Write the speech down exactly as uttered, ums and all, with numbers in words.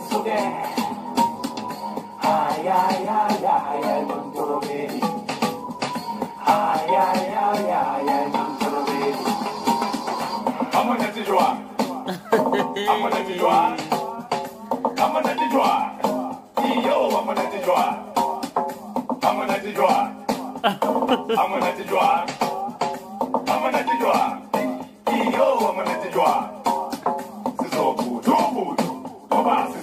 Sudan. Ay, ay, ay, ay, ay, Montorobedi. Ay, ay, ay, ay, ay, Montorobedi. Vamos a te joar. Vamos a te joar. Vamos a te joar. E eu vamos a te joar. Vamos a te joar. Vamos a te joar. Vamos a te joar. E eu vamos a te joar. Se sou puto, puto. Oba, se